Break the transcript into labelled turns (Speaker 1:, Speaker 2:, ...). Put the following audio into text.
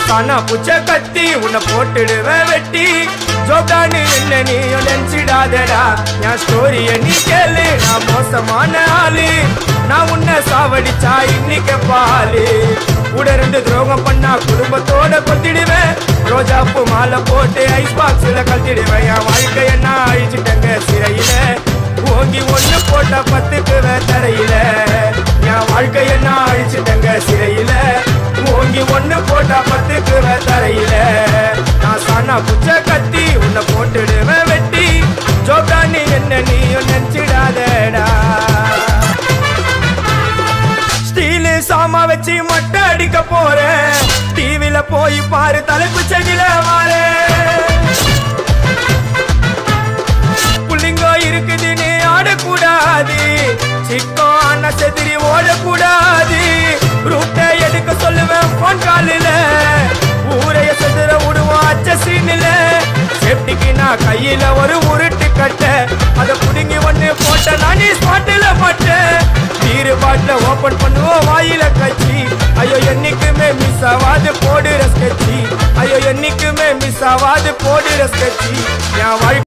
Speaker 1: சானா புச்ச கத்தி உன்னை போட்டுடுவேன் வெட்டி ஜோப்டான்னு என்ன நீயும் நினைச்சிடாதடா என் ஸ்டோரிய நீ கேளு நான் மோசமான ஆளு நான் உன்னை சாவடிச்சா இன்னைக்கு பாலு கூட ரெண்டு துரோகம் பண்ணா குடும்பத்தோட கொத்திடுவேன் ரோஜாப்பு மாலை போட்டு ஐஸ் பாக்ஸ்ல கழட்டிடுவேன் என் வாழ்க்கைய நான் அழிச்சிட்டேங்க சிறையில ஓங்கி ஒண்ணு போட்ட 10க்கு தரையில என் வாழ்க்கைய நான் அழிச்சிட்டேங்க சிறையில ஓங்கி ஒண்ணு போட்டா 10க்கு தரையில நான் சானா புச்ச கத்தி உன்னை போட்டுடுவேன் வெட்டி ஜோப்டான்னு என்ன நீயும் நினைச்சிடாதடா ஸ்டீலு சாமா வச்சு மட்டை அடிக்க போறேன் டிவில போய் பாரு தலைப்பு செடியில மாறு புள்ளிங்கோ இருக்குதுன்னு ஆடக்கூடாது சிக்கோ அண்ணா செதிரி ஓடக்கூடாது ரூட்டை எடுக்க சொல்லுவேன் போன் காலில ஊரைய செதுற விடுவோம் அச்ச சீனில சேஃப்டிக்கு நான் கையில ஒரு உருட்டு கட்ட அதை புடுங்கி ஒண்ணு போட்ட நானே ஸ்பாட்டில மாட்டேன் தீரு பாட்டில ஓபன் பண்ணுவோம் வாயில கட்சி ஐயோ என்னைக்குமே மிஸ் ஆவாது போடுற ஸ்கெட்சி ஐயோ என்னைக்குமே மிஸ் ஆவாது போடுற ஸ்கெட்சி என்